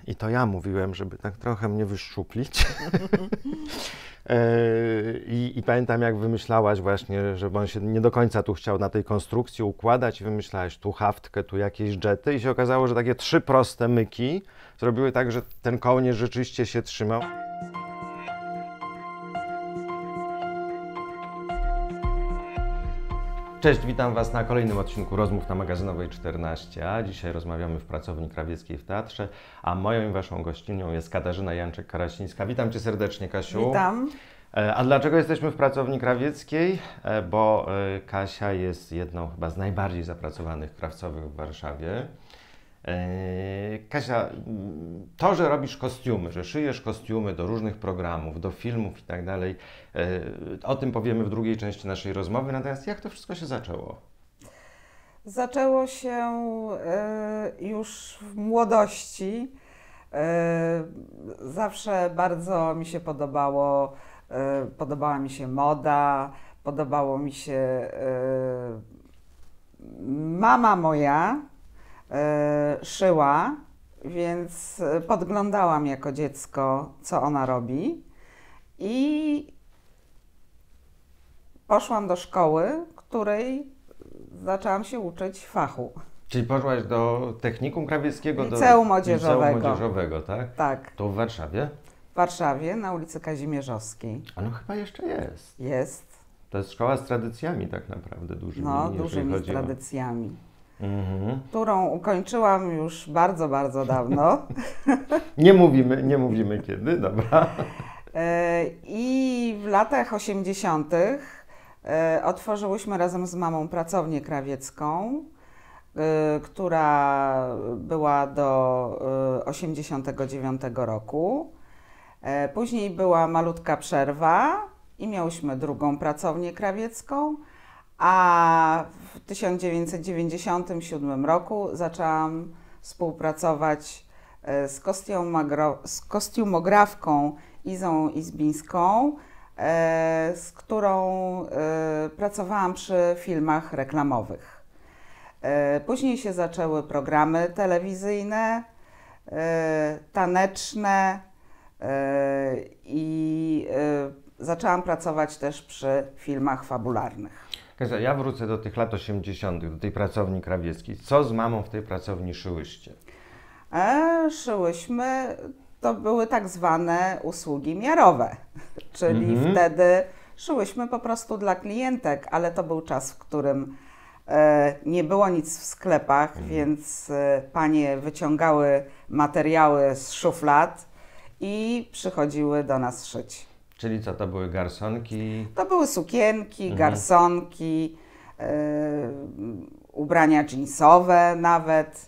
I to ja mówiłem, żeby tak trochę mnie wyszczuplić. I pamiętam, jak wymyślałaś właśnie, że on się nie do końca tu chciał na tej konstrukcji układać i wymyślałaś tu haftkę, tu jakieś dżety i się okazało, że takie 3 proste myki zrobiły tak, że ten kołnierz rzeczywiście się trzymał. Cześć, witam Was na kolejnym odcinku Rozmów na Magazynowej 14. Dzisiaj rozmawiamy w Pracowni Krawieckiej w Teatrze, a moją i Waszą gościnią jest Katarzyna Janczyk-Karasińska. Witam Cię serdecznie, Kasiu. Witam. A dlaczego jesteśmy w Pracowni Krawieckiej? Bo Kasia jest jedną chyba z najbardziej zapracowanych krawcowych w Warszawie. Kasia, to, że robisz kostiumy, że szyjesz kostiumy do różnych programów, do filmów i tak dalej, o tym powiemy w drugiej części naszej rozmowy. Natomiast jak to wszystko się zaczęło? Zaczęło się już w młodości. Zawsze bardzo mi się podobała mi się moda, podobało mi się mama moja szyła, więc podglądałam jako dziecko, co ona robi i poszłam do szkoły, której zaczęłam się uczyć fachu. Czyli poszłaś do technikum krawieckiego? Liceum Młodzieżowego. Liceum Młodzieżowego, tak? Tak. To w Warszawie? W Warszawie, na ulicy Kazimierzowskiej. A no chyba jeszcze jest. Jest. To jest szkoła z tradycjami tak naprawdę dużymi. No, dużymi tradycjami. Mhm. Którą ukończyłam już bardzo, bardzo dawno. Nie mówimy kiedy, dobra. I w latach 80. Otworzyłyśmy razem z mamą pracownię krawiecką, która była do 89 roku. Później była malutka przerwa i miałyśmy drugą pracownię krawiecką, a w 1997 roku zaczęłam współpracować z kostiumografką Izą Izbińską, z którą pracowałam przy filmach reklamowych. Później się zaczęły programy telewizyjne, taneczne i zaczęłam pracować też przy filmach fabularnych. Kasia, ja wrócę do tych lat 80., do tej pracowni krawieckiej. Co z mamą w tej pracowni szyłyście? Szyłyśmy, to były tak zwane usługi miarowe, czyli wtedy szyłyśmy po prostu dla klientek, ale to był czas, w którym nie było nic w sklepach, więc panie wyciągały materiały z szuflad i przychodziły do nas szyć. Czyli co, to były garsonki? To były sukienki, garsonki, ubrania jeansowe nawet.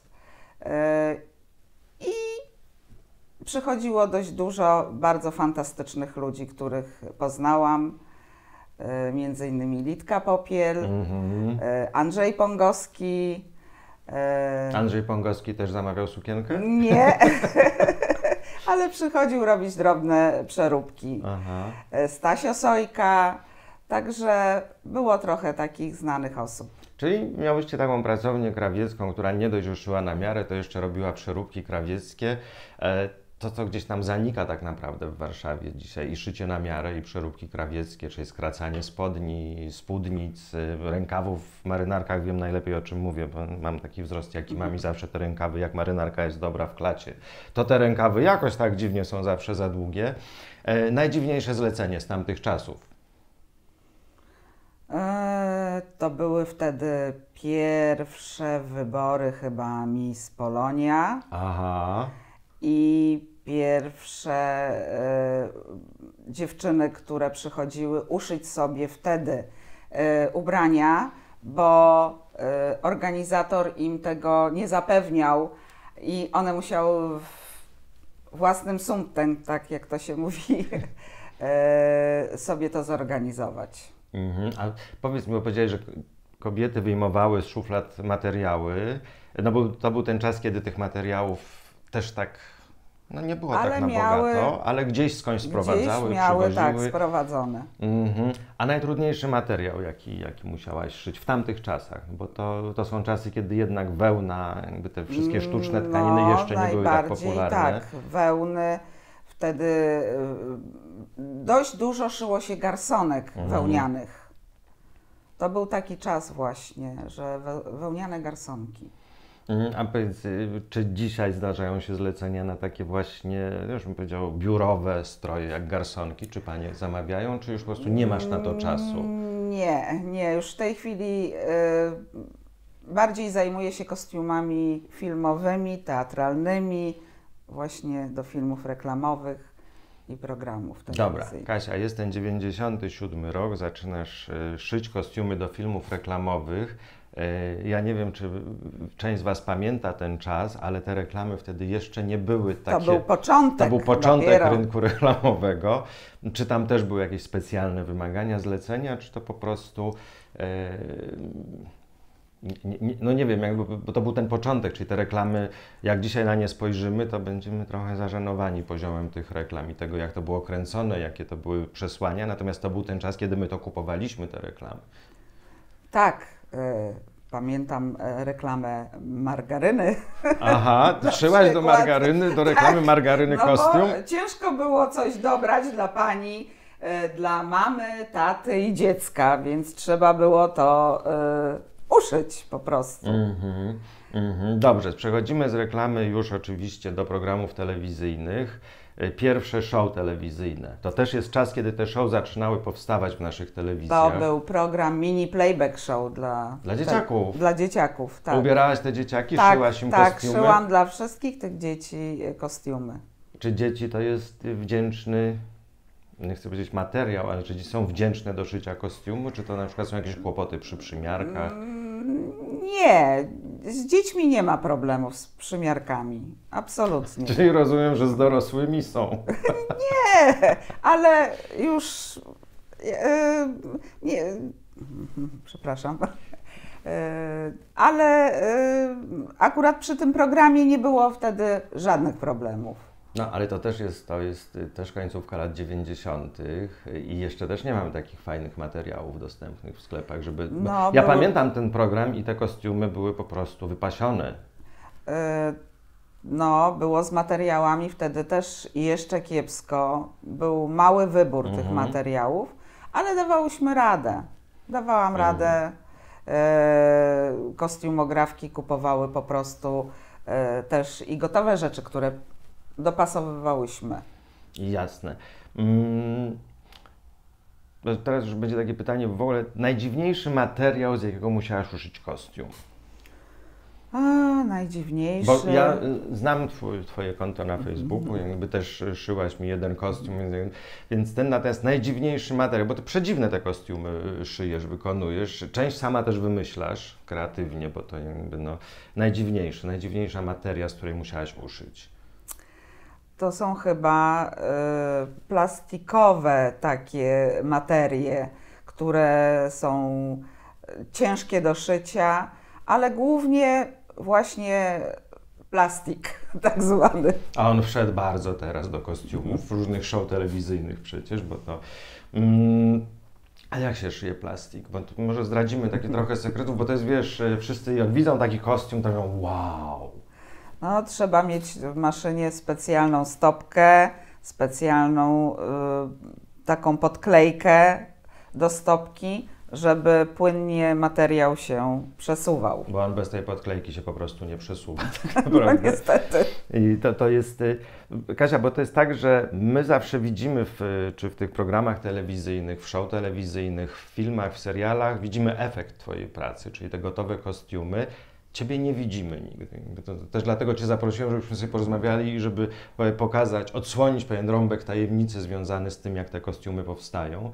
I przychodziło dość dużo bardzo fantastycznych ludzi, których poznałam. Między innymi Litka Popiel, Andrzej Pongowski. Andrzej Pongowski też zamawiał sukienkę? Nie, ale przychodził robić drobne przeróbki. Aha. Stasio Sojka, także było trochę takich znanych osób. Czyli miałyście taką pracownię krawiecką, która nie dość, że szyła na miarę, to jeszcze robiła przeróbki krawieckie. To, co gdzieś tam zanika tak naprawdę w Warszawie dzisiaj, i szycie na miarę, i przeróbki krawieckie, czyli skracanie spodni, spódnic, rękawów w marynarkach, wiem najlepiej, o czym mówię, bo mam taki wzrost, jaki mam i zawsze te rękawy, jak marynarka jest dobra w klacie, to te rękawy jakoś tak dziwnie są zawsze za długie. Najdziwniejsze zlecenie z tamtych czasów? To były wtedy pierwsze wybory chyba Miss Polonia. Aha. I pierwsze dziewczyny, które przychodziły uszyć sobie wtedy ubrania, bo organizator im tego nie zapewniał i one musiały własnym sumptem, tak jak to się mówi, sobie to zorganizować. A powiedz mi, bo powiedziałeś, że kobiety wyjmowały z szuflad materiały. No bo to był ten czas, kiedy tych materiałów też tak No nie było Ale tak na miały- bogato, ale gdzieś skądś sprowadzały, Gdzieś miały przywoziły. sprowadzone. A najtrudniejszy materiał, jaki musiałaś szyć w tamtych czasach? Bo to są czasy, kiedy jednak wełna, jakby te wszystkie sztuczne tkaniny jeszcze nie były tak najbardziej popularne. tak, wełny. Wtedy dość dużo szyło się garsonek wełnianych. To był taki czas właśnie, że wełniane garsonki. A powiedz, czy dzisiaj zdarzają się zlecenia na takie właśnie, już bym powiedział, biurowe stroje jak garsonki? Czy panie zamawiają, czy już po prostu nie masz na to czasu? Nie, już w tej chwili bardziej zajmuję się kostiumami filmowymi, teatralnymi, właśnie do filmów reklamowych i programów Dobra, telewizyjnych. Kasia, jest ten 97 rok, zaczynasz szyć kostiumy do filmów reklamowych. Ja nie wiem, czy część z Was pamięta ten czas, ale te reklamy wtedy jeszcze nie były takie... To był początek. To był początek dopiero. rynku reklamowego. Czy tam też były jakieś specjalne wymagania, zlecenia, czy to po prostu... no nie wiem, jakby, bo to był ten początek, czyli te reklamy, jak dzisiaj na nie spojrzymy, to będziemy trochę zażenowani poziomem tych reklam i tego, jak to było kręcone, jakie to były przesłania, natomiast to był ten czas, kiedy my to kupowaliśmy, te reklamy. Tak, pamiętam reklamę margaryny. Aha, szyłaś do przykład. margaryny, do reklamy margaryny kostium? Bo ciężko było coś dobrać dla pani, dla mamy, taty i dziecka, więc trzeba było to uszyć po prostu. Dobrze, przechodzimy z reklamy już oczywiście do programów telewizyjnych. Pierwsze show telewizyjne. To też jest czas, kiedy te show zaczynały powstawać w naszych To telewizjach. był program mini playback show Dla dzieciaków. Dla dzieciaków, tak. Ubierałaś te dzieciaki, Tak, szyłaś im tak, kostiumy? szyłam dla wszystkich tych dzieci kostiumy. Czy dzieci to jest wdzięczny, nie chcę powiedzieć materiał, ale czy dzieci są wdzięczne do szycia kostiumu, czy to na przykład są jakieś kłopoty przy przymiarkach? Nie, z dziećmi nie ma problemów z przymiarkami, absolutnie. Czyli rozumiem, że z dorosłymi są. Nie, ale już nie, przepraszam. Ale akurat przy tym programie nie było wtedy żadnych problemów. No, ale to jest też końcówka lat 90. i jeszcze też nie mamy takich fajnych materiałów dostępnych w sklepach, żeby... No, ja były- pamiętam ten program i te kostiumy były po prostu wypasione. No, było z materiałami wtedy też jeszcze kiepsko. Był mały wybór tych materiałów, ale dawałyśmy radę. Dawałam radę. Kostiumografki kupowały po prostu też i gotowe rzeczy, które dopasowywałyśmy. Jasne. Teraz już będzie takie pytanie, w ogóle najdziwniejszy materiał, z jakiego musiałaś uszyć kostium? Najdziwniejszy. Bo ja znam Twoje konto na Facebooku, jakby też szyłaś mi jeden kostium, więc ten natomiast najdziwniejszy materiał, bo Ty przedziwne te kostiumy szyjesz, wykonujesz, część sama też wymyślasz kreatywnie, bo to jakby najdziwniejsza materia, z której musiałaś uszyć. To są chyba plastikowe takie materie, które są ciężkie do szycia, ale głównie właśnie plastik tak zwany. A on wszedł bardzo teraz do kostiumów, różnych show telewizyjnych przecież, bo to... A jak się szyje plastik? Bo tu może zdradzimy takie trochę sekretów, bo to jest, wiesz, wszyscy jak widzą taki kostium, to mówią wow. No, trzeba mieć w maszynie specjalną stopkę, specjalną taką podklejkę do stopki, żeby płynnie materiał się przesuwał. Bo on bez tej podklejki się po prostu nie przesuwa, tak No naprawdę. niestety. I to jest, Kasia, bo to jest tak, że my zawsze widzimy, czy w tych programach telewizyjnych, w show telewizyjnych, w filmach, w serialach, widzimy efekt Twojej pracy, czyli te gotowe kostiumy. Ciebie nie widzimy nigdy. To też dlatego Cię zaprosiłem, żebyśmy sobie porozmawiali i żeby pokazać, odsłonić pewien rąbek tajemnicy związany z tym, jak te kostiumy powstają.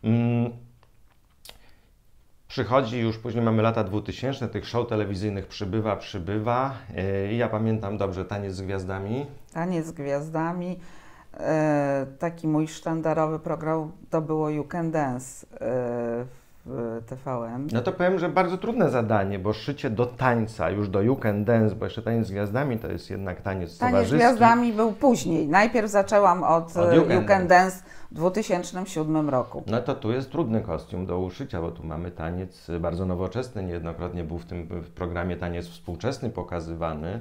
Przychodzi już, później mamy lata 2000, tych show telewizyjnych przybywa. Ja pamiętam dobrze Taniec z Gwiazdami. Taniec z Gwiazdami. Taki mój sztandarowy program to było You Can Dance w TVN. No to powiem, że bardzo trudne zadanie, bo szycie do tańca, już do You Can Dance, bo jeszcze Taniec z Gwiazdami to jest jednak taniec Taniec z towarzyski. Gwiazdami był później. Najpierw zaczęłam od You Can Dance w 2007 roku. No to tu jest trudny kostium do uszycia, bo tu mamy taniec bardzo nowoczesny, niejednokrotnie był w programie taniec współczesny pokazywany.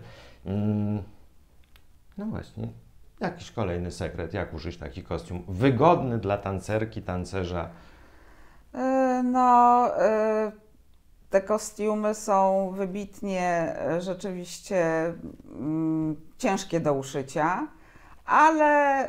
No właśnie, jakiś kolejny sekret, jak uszyć taki kostium wygodny dla tancerki, tancerza? Te kostiumy są wybitnie rzeczywiście ciężkie do uszycia, ale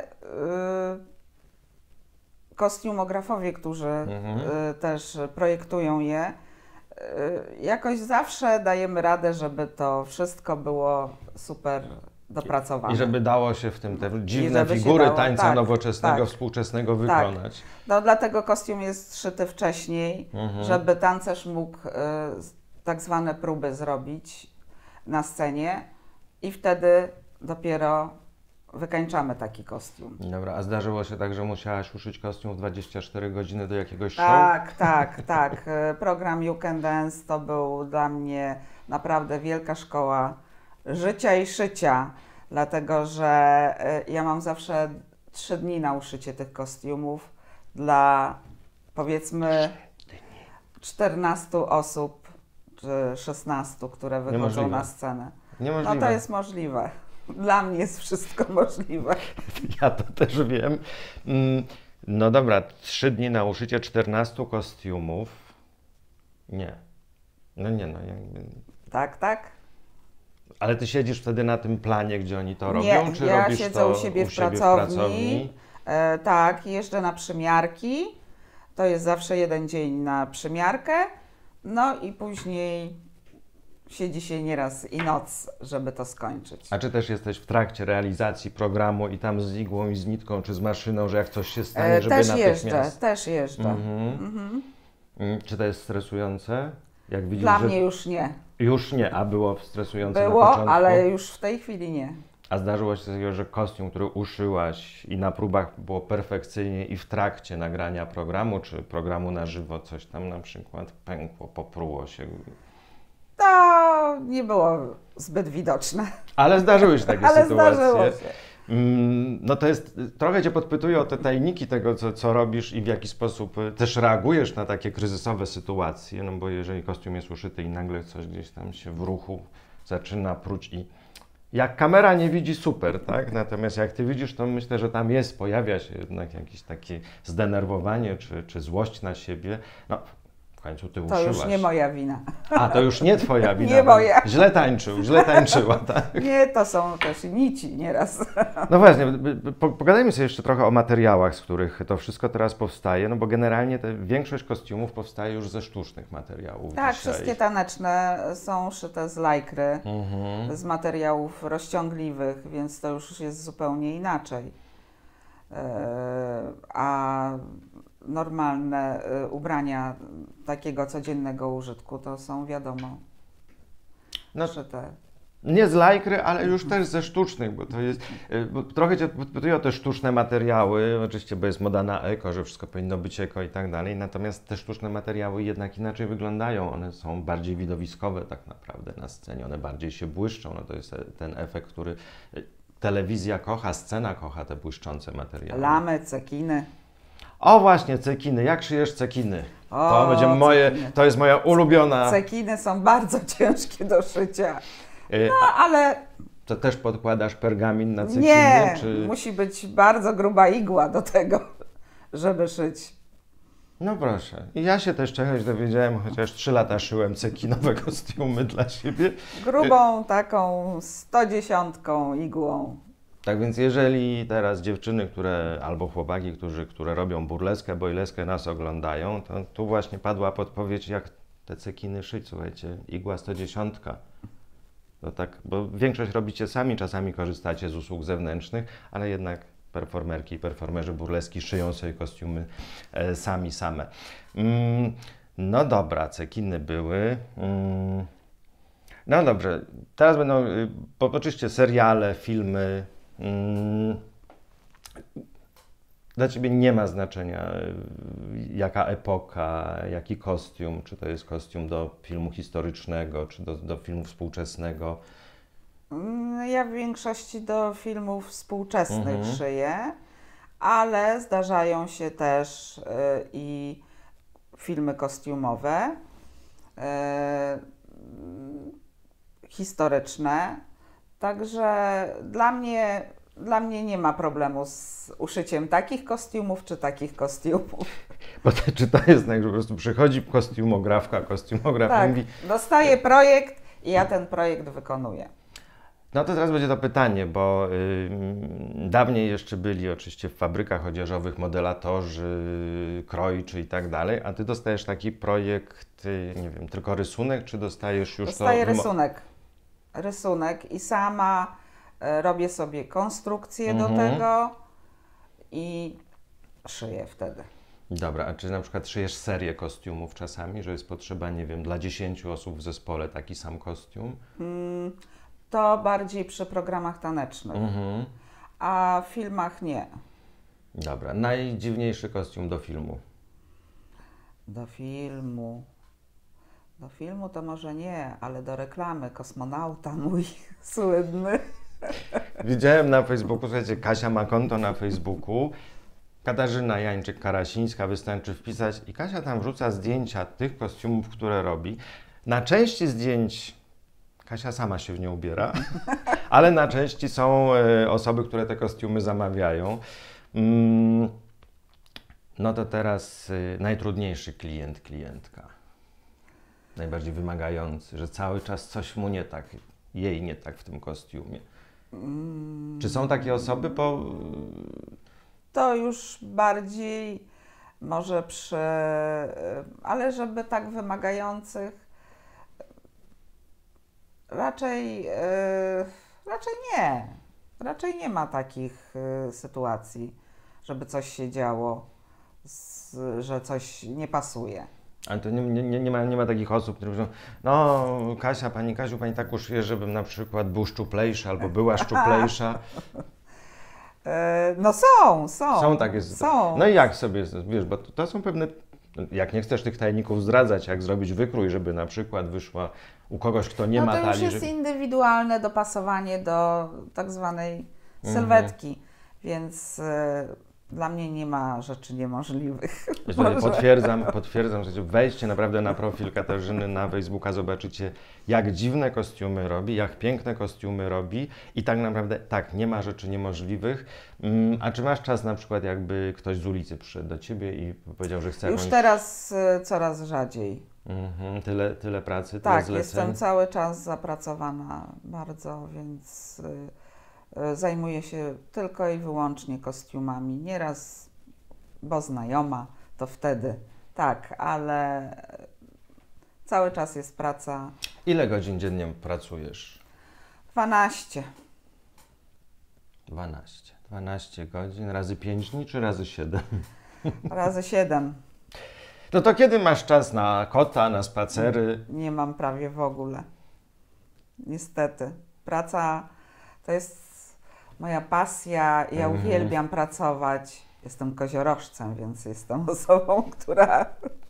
kostiumografowie, którzy też projektują je, jakoś zawsze dajemy radę, żeby to wszystko było super dopracowane. I żeby dało się w tym te dziwne figury tańca nowoczesnego, współczesnego wykonać. No dlatego kostium jest szyty wcześniej, żeby tancerz mógł tak zwane próby zrobić na scenie i wtedy dopiero wykańczamy taki kostium. Dobra, a zdarzyło się tak, że musiałaś uszyć kostium w 24 godziny do jakiegoś show? Tak. Program You Can Dance to był dla mnie naprawdę wielka szkoła życia i szycia, dlatego że ja mam zawsze 3 dni na uszycie tych kostiumów dla powiedzmy 14 osób czy 16, które wychodzą na scenę. Niemożliwe. No to jest możliwe. Dla mnie jest wszystko możliwe. Ja to też wiem. No dobra, 3 dni na uszycie 14 kostiumów. Nie. No jakby... Tak. Ale ty siedzisz wtedy na tym planie, gdzie oni to robią? Nie, czy ja robisz siedzę to u siebie w pracowni. Tak, jeżdżę na przymiarki. To jest zawsze 1 dzień na przymiarkę. No i później siedzi się nieraz i noc, żeby to skończyć. A czy też jesteś w trakcie realizacji programu i tam z igłą i z nitką, czy z maszyną, że jak coś się stanie, żeby natychmiast... Też jeżdżę. Czy to jest stresujące? Jak widzisz, Dla mnie już nie. Już nie, a było stresujące na Było, początku? ale już w tej chwili nie. A zdarzyło się takiego, że kostium, który uszyłaś i na próbach było perfekcyjnie i w trakcie nagrania programu, czy programu na żywo coś tam na przykład pękło, popruło się? To nie było zbyt widoczne. Ale zdarzyły się takie sytuacje. Zdarzyło się. No to jest, trochę Cię podpytuję o te tajniki tego, co robisz i w jaki sposób też reagujesz na takie kryzysowe sytuacje, no bo jeżeli kostium jest uszyty i nagle coś gdzieś tam się w ruchu zaczyna pruć i jak kamera nie widzi, super, tak? Natomiast jak Ty widzisz, to myślę, że tam pojawia się jednak jakieś takie zdenerwowanie czy złość na siebie. No, w końcu Ty uszyłaś. To już nie moja wina. A, to już nie Twoja wina. Nie moja. Źle tańczyła, tak? Nie, to są też nici nieraz. No właśnie, pogadajmy sobie jeszcze trochę o materiałach, z których to wszystko teraz powstaje, no bo generalnie większość kostiumów powstaje już ze sztucznych materiałów. Tak, dzisiaj. wszystkie taneczne są szyte z lajkry, z materiałów rozciągliwych, więc to już jest zupełnie inaczej. A normalne ubrania takiego codziennego użytku to są, wiadomo, szyte. Nie z lajkry, ale już też ze sztucznych, bo to jest, bo trochę Cię podpytuję o te sztuczne materiały, oczywiście, bo jest moda na eko, że wszystko powinno być eko i tak dalej, natomiast te sztuczne materiały jednak inaczej wyglądają, one są bardziej widowiskowe tak naprawdę na scenie, one bardziej się błyszczą, no to jest ten efekt, który telewizja kocha, scena kocha te błyszczące materiały. Lamy, cekiny. O właśnie, cekiny. Jak szyjesz cekiny? To jest moja ulubiona... Cekiny są bardzo ciężkie do szycia. No, ale... To też podkładasz pergamin na cekiny? Nie, musi być bardzo gruba igła do tego, żeby szyć. No proszę. I ja się też czegoś dowiedziałem, chociaż 3 lata szyłem cekinowe kostiumy dla siebie. Grubą taką 110 igłą. Tak więc jeżeli teraz dziewczyny, albo chłopaki, które robią burleskę, boyleskę, nas oglądają, to tu właśnie padła podpowiedź, jak te cekiny szyć. Słuchajcie, igła 110. No tak, bo większość robicie sami, czasami korzystacie z usług zewnętrznych, ale jednak performerki i performerzy burleski szyją sobie kostiumy same. No dobra, cekiny były. No dobrze, teraz będą oczywiście seriale, filmy. Dla Ciebie nie ma znaczenia, jaka epoka, jaki kostium, czy to jest kostium do filmu historycznego, czy do filmu współczesnego? Ja w większości do filmów współczesnych szyję, ale zdarzają się też i filmy kostiumowe, historyczne. Także dla mnie nie ma problemu z uszyciem takich kostiumów czy takich kostiumów. Bo czy to jest tak, że po prostu przychodzi kostiumograf Tak, mówi... dostaję projekt i ja ten projekt wykonuję. No to teraz będzie to pytanie, bo dawniej jeszcze byli oczywiście w fabrykach odzieżowych modelatorzy, krojczy i tak dalej, a Ty dostajesz taki projekt, nie wiem, tylko rysunek, czy dostajesz już Dostaję to... rysunek i sama robię sobie konstrukcję do tego i szyję wtedy. Dobra, a czy na przykład szyjesz serię kostiumów czasami, że jest potrzeba, nie wiem, dla 10 osób w zespole taki sam kostium? To bardziej przy programach tanecznych, a w filmach nie. Dobra, najdziwniejszy kostium do filmu? Do filmu to może nie, ale do reklamy kosmonauta mój słynny. Widziałem na Facebooku, słuchajcie, Kasia ma konto na Facebooku, Katarzyna Jańczyk-Karasińska, wystarczy wpisać i Kasia tam wrzuca zdjęcia tych kostiumów, które robi. Na części zdjęć Kasia sama się w nie ubiera, ale na części są osoby, które te kostiumy zamawiają. No to teraz najtrudniejszy klient, klientka. Najbardziej wymagający, że cały czas coś mu nie tak, jej nie tak w tym kostiumie. Czy są takie osoby? To już bardziej może ale żeby tak wymagających, raczej nie. Raczej nie ma takich sytuacji, żeby coś się działo, że coś nie pasuje. Ale to nie ma takich osób, które mówią, no Kasia, Pani Kasiu, Pani tak uszyje, żebym na przykład był szczuplejszy albo była szczuplejsza. No są. Są takie sytuacje. No i jak sobie, wiesz, bo to są pewne, jak nie chcesz tych tajników zdradzać, jak zrobić wykrój, żeby na przykład wyszła u kogoś, kto nie ma talii. No to już jest indywidualne dopasowanie do tak zwanej sylwetki, więc dla mnie nie ma rzeczy niemożliwych. Potwierdzam, że wejdźcie naprawdę na profil Katarzyny na Facebooka, zobaczycie, jak dziwne kostiumy robi, jak piękne kostiumy robi i tak naprawdę, tak, nie ma rzeczy niemożliwych. A czy masz czas na przykład, jakby ktoś z ulicy przyszedł do Ciebie i powiedział, że chce Już teraz coraz rzadziej. Tyle pracy, tyle tak, zleceń. jestem cały czas zapracowana bardzo, więc zajmuję się tylko i wyłącznie kostiumami. Nieraz, bo znajoma, to wtedy tak, ale cały czas jest praca. Ile godzin dziennie pracujesz? 12. 12 godzin razy 5 dni czy razy 7? Razy 7. No to kiedy masz czas na kota, na spacery? Nie mam prawie w ogóle. Niestety. Praca to jest moja pasja. Ja uwielbiam pracować. Jestem koziorożcem, więc jestem osobą, która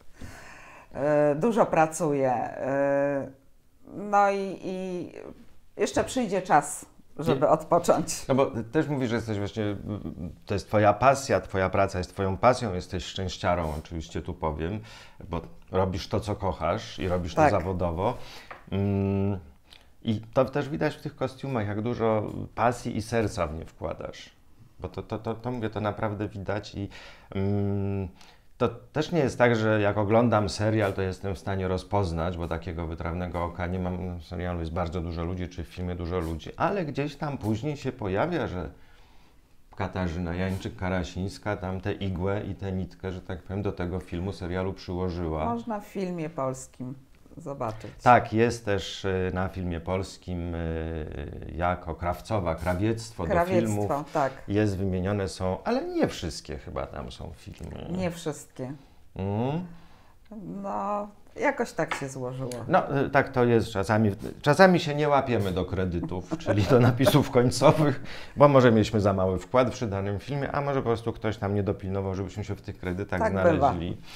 dużo pracuje. No i jeszcze przyjdzie czas, żeby odpocząć. No bo też mówisz, że jesteś właśnie, to jest Twoja pasja, Twoja praca jest Twoją pasją, jesteś szczęściarą, oczywiście tu powiem, bo robisz to, co kochasz i robisz to zawodowo. I to też widać w tych kostiumach, jak dużo pasji i serca w nie wkładasz. Bo to mówię, to naprawdę widać i to też nie jest tak, że jak oglądam serial, to jestem w stanie rozpoznać, bo takiego wytrawnego oka nie mam. W serialu jest bardzo dużo ludzi, czy w filmie dużo ludzi, ale gdzieś tam później się pojawia, że Katarzyna Jańczyk-Karasińska tam tę igłę i tę nitkę, że tak powiem, do tego filmu, serialu przyłożyła. Można w filmie polskim zobaczyć. Tak, jest też na filmie polskim jako krawcowa, krawiectwo do filmów. Tak. Jest wymienione są, ale nie wszystkie chyba tam są filmy. Nie wszystkie. No, Jakoś tak się złożyło. No, tak to jest czasami. Czasami się nie łapiemy do kredytów, czyli do napisów końcowych, bo może mieliśmy za mały wkład przy danym filmie, a może po prostu ktoś nam nie dopilnował, żebyśmy się w tych kredytach Tak znaleźli. bywa.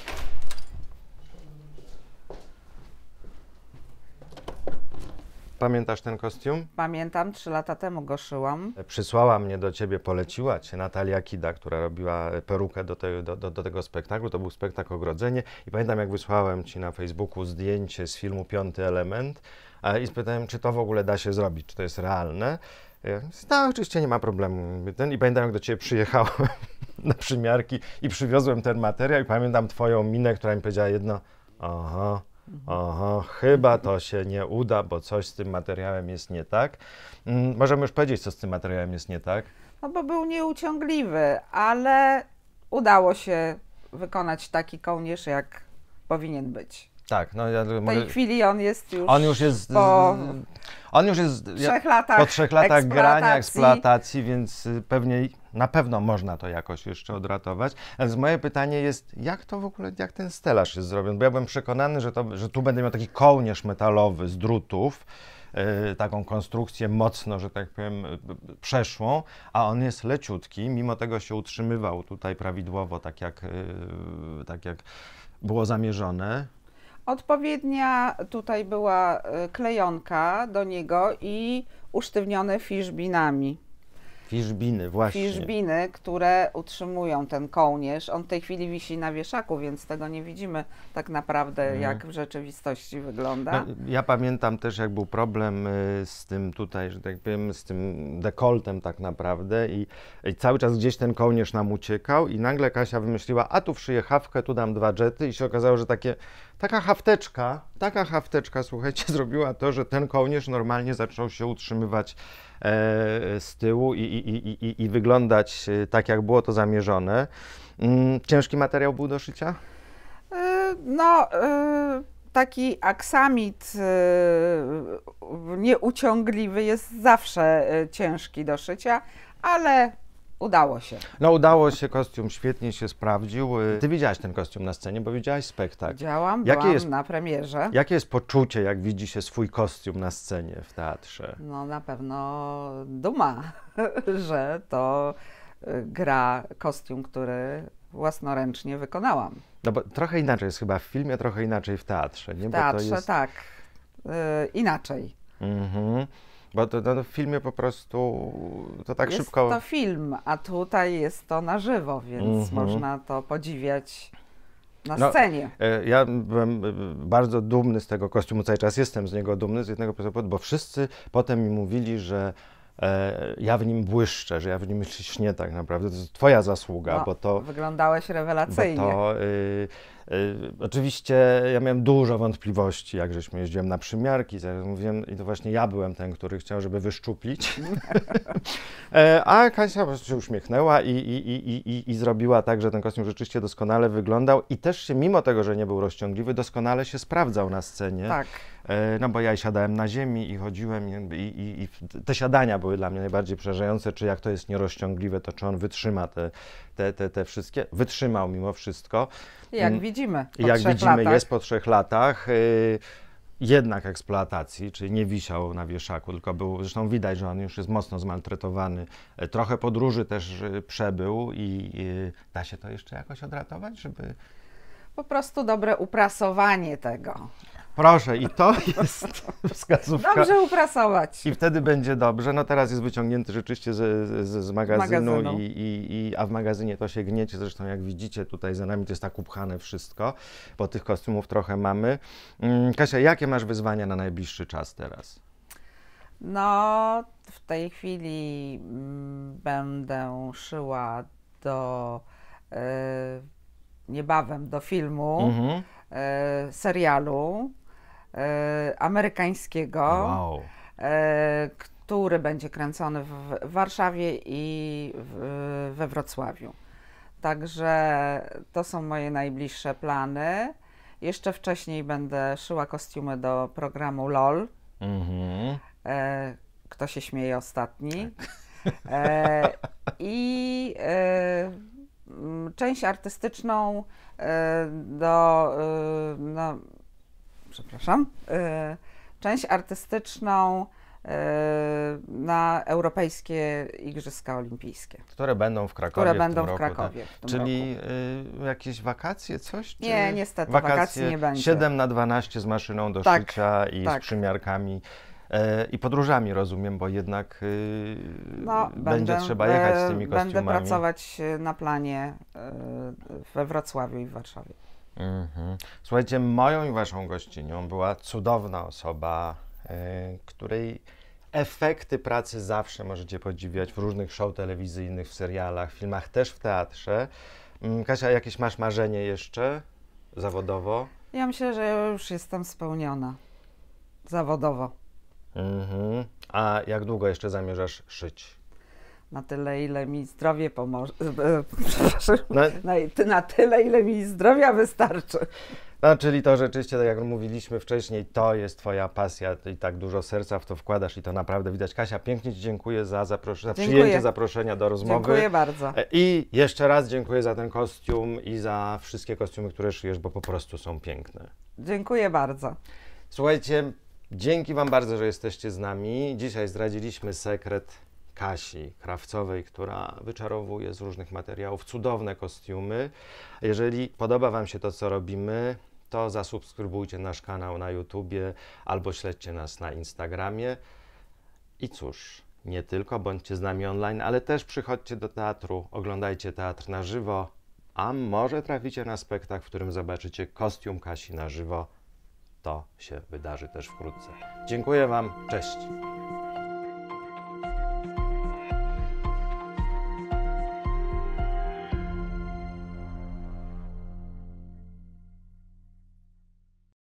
Pamiętasz ten kostium? Pamiętam, 3 lata temu go szyłam. Przysłała mnie do ciebie, poleciła cię Natalia Kida, która robiła perukę do tego spektaklu. To był spektakl Ogrodzenie i pamiętam, jak wysłałem ci na Facebooku zdjęcie z filmu Piąty Element i spytałem, czy to w ogóle da się zrobić, czy to jest realne. No, oczywiście nie ma problemu. I pamiętam, jak do ciebie przyjechałem na przymiarki i przywiozłem ten materiał i pamiętam twoją minę, która mi powiedziała jedno: aha, chyba to się nie uda, bo coś z tym materiałem jest nie tak. Możemy już powiedzieć, co z tym materiałem jest nie tak? No bo był nieuciągliwy, ale udało się wykonać taki kołnierz, jak powinien być. Tak, no ja W tej chwili on jest już On już jest po 3 latach po 3 latach grania, eksploatacji. eksploatacji, więc pewnie na pewno można to jakoś jeszcze odratować. Natomiast moje pytanie jest, jak to w ogóle, jak ten stelaż jest zrobiony? Bo ja byłem przekonany, że tu będę miał taki kołnierz metalowy z drutów, taką konstrukcję mocno, że tak powiem, przeszłą, a on jest leciutki, mimo tego się utrzymywał tutaj prawidłowo, tak jak było zamierzone. Odpowiednia tutaj była klejonka do niego i usztywnione fiszbinami. Fiszbiny, właśnie. Fiszbiny, które utrzymują ten kołnierz. On w tej chwili wisi na wieszaku, więc tego nie widzimy tak naprawdę, jak w rzeczywistości wygląda. No, ja pamiętam też, jak był problem z tym tutaj, że tak powiem, z tym dekoltem tak naprawdę i cały czas gdzieś ten kołnierz nam uciekał i nagle Kasia wymyśliła, a tu wszyję hawkę, tu dam 2 dżety i się okazało, że taka hafteczka, słuchajcie, zrobiła to, że ten kołnierz normalnie zaczął się utrzymywać z tyłu i wyglądać tak, jak było to zamierzone. Ciężki materiał był do szycia? Taki aksamit nieuciągliwy jest zawsze ciężki do szycia, ale udało się. No udało się, kostium świetnie się sprawdził. Ty widziałaś ten kostium na scenie, bo widziałaś spektakl. Byłam na premierze. Jakie jest poczucie, jak widzi się swój kostium na scenie w teatrze? No na pewno duma, że to gra kostium, który własnoręcznie wykonałam. No bo trochę inaczej jest chyba w filmie, trochę inaczej w teatrze, nie? W teatrze, bo to jest... tak. Inaczej. Bo to w filmie po prostu to tak jest szybko... to film, a tutaj jest to na żywo, więc można to podziwiać na scenie. Ja byłem bardzo dumny z tego kostiumu, cały czas jestem z niego dumny, z jednego powodu, bo wszyscy potem mi mówili, że ja w nim błyszczę, że ja w nim śnię tak naprawdę. To jest twoja zasługa, No, bo to... Wyglądałeś rewelacyjnie. Oczywiście ja miałem dużo wątpliwości, jak żeśmy jeździłem na przymiarki, mówiłem, i to właśnie ja byłem ten, który chciał, żeby wyszczuplić. A Kasia się uśmiechnęła i zrobiła tak, że ten kostium rzeczywiście doskonale wyglądał i też się, mimo tego, że nie był rozciągliwy, doskonale się sprawdzał na scenie. Tak. No bo ja siadałem na ziemi i chodziłem i te siadania były dla mnie najbardziej przerażające, czy jak to jest nierozciągliwe, to czy on wytrzyma te wszystkie. Wytrzymał mimo wszystko. Jak widzimy po jak 3 widzimy, latach. jest po 3 latach. Jednak eksploatacji, czyli nie wisiał na wieszaku, tylko był, zresztą widać, że on już jest mocno zmaltretowany. Trochę podróży też przebył i da się to jeszcze jakoś odratować, żeby... Po prostu dobre uprasowanie tego. Proszę, i to jest wskazówka. Dobrze uprasować. I wtedy będzie dobrze. No teraz jest wyciągnięty rzeczywiście z magazynu, a w magazynie to się gniecie. Zresztą jak widzicie tutaj za nami to jest tak upchane wszystko, bo tych kostiumów trochę mamy. Kasia, jakie masz wyzwania na najbliższy czas teraz? No, w tej chwili będę szyła niebawem do filmu, serialu amerykańskiego, Wow. który będzie kręcony w Warszawie i we Wrocławiu. Także to są moje najbliższe plany. Jeszcze wcześniej będę szyła kostiumy do programu LOL. Kto się śmieje ostatni. I część artystyczną przepraszam, część artystyczną na Europejskie Igrzyska Olimpijskie. Które będą w Krakowie Które w będą tym w roku, Krakowie tak? w tym Czyli jakieś wakacje, coś? Nie, niestety, wakacji nie będzie. 7x12 z maszyną do szycia i z przymiarkami. I podróżami, rozumiem, bo jednak będzie trzeba jechać z tymi kostiumami. Będę pracować na planie we Wrocławiu i w Warszawie. Słuchajcie, moją i waszą gościnią była cudowna osoba, której efekty pracy zawsze możecie podziwiać w różnych show telewizyjnych, w serialach, w filmach, też w teatrze. Kasia, jakieś masz marzenie jeszcze zawodowo? Ja myślę, że ja już jestem spełniona zawodowo. A jak długo jeszcze zamierzasz szyć? Na tyle, ile mi zdrowie pomoże. Przepraszam. Na tyle, ile mi zdrowia wystarczy. No, czyli to rzeczywiście, tak jak mówiliśmy wcześniej, to jest twoja pasja i tak dużo serca w to wkładasz i to naprawdę widać. Kasia, pięknie ci dziękuję za przyjęcie zaproszenia do rozmowy. Dziękuję bardzo. I jeszcze raz dziękuję za ten kostium i za wszystkie kostiumy, które szyjesz, bo po prostu są piękne. Dziękuję bardzo. Słuchajcie, dzięki wam bardzo, że jesteście z nami. Dzisiaj zdradziliśmy sekret Kasi Krawcowej, która wyczarowuje z różnych materiałów cudowne kostiumy. Jeżeli podoba wam się to, co robimy, to zasubskrybujcie nasz kanał na YouTubie albo śledźcie nas na Instagramie. I cóż, nie tylko bądźcie z nami online, ale też przychodźcie do teatru, oglądajcie teatr na żywo, a może traficie na spektakl, w którym zobaczycie kostium Kasi na żywo. To się wydarzy też wkrótce. Dziękuję wam, cześć!